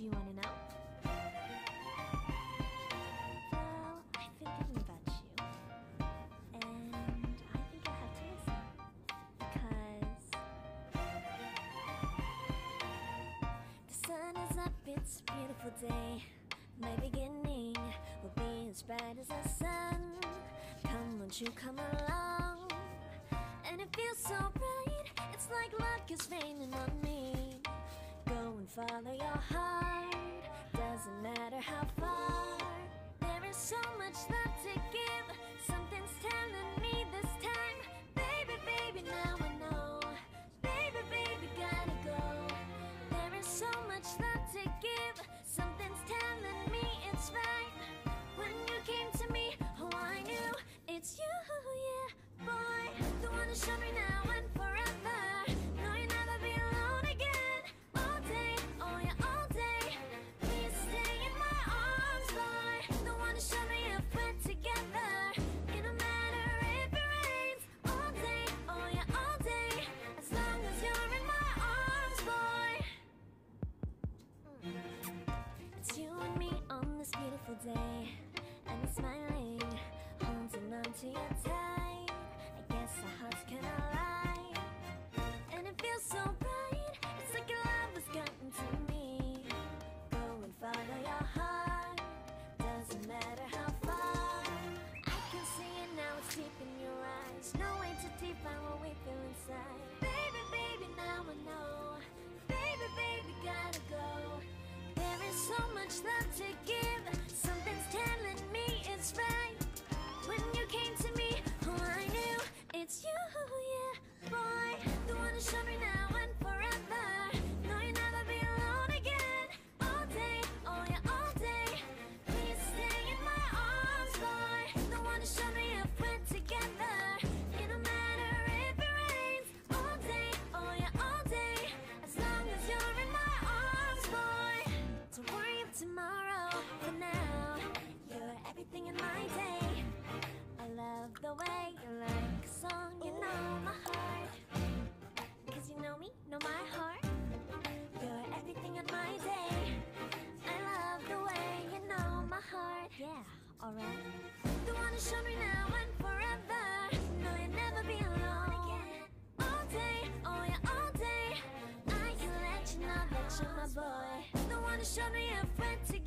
Do you want to know? Well, I've been thinking about you, and I think you'll have to listen, because the sun is up, it's a beautiful day. My beginning will be as bright as the sun. Come, won't you come along? And it feels so bright, it's like luck is raining on me. Go and follow your heart, doesn't matter how far. There is so much love to give, something's telling me this time. Baby, baby, now I know. Baby, baby, gotta go. There is so much love to give, something's telling me it's right. When you came to me, oh, I knew it's you, yeah, boy. The one to show me now and forever. No, you'll never be alone again. All day, oh yeah, all day. Please stay in my arms, boy. The one to show me if we're together. It don't matter if it rains. All day, oh yeah, all day. As long as you're in my arms, boy. It's you and me on this beautiful day, and you're smiling, holding on to your tight. I guess our hearts can align, and it feels so bright. It's like your love has gotten to me. Go and follow your heart, doesn't matter how far. I can see it now, it's deep in your eyes. No way to define what we feel inside. Baby, baby, now I know. Baby, baby, gotta go. There is so much love to give, something's telling me it's right. When you came to me, oh, I knew it's you, yeah, boy. The one to show me now and forever. No, you'll never be alone again. All day, oh yeah, all day. Please stay in my arms, boy. The one to show me if we're together. It don't matter if it rains. All day, oh yeah, all day. As long as you're in my arms, boy. Don't worry of tomorrow, for now you're everything in my day. I love the way you like a song, you know my heart. Cause you know me, know my heart. You're everything in my day. I love the way you know my heart. Yeah, alright. The one to show me now and forever. No, you'll never be alone again. All day, oh yeah, all day. I can let you know that you're my boy. The one to show me if we're together.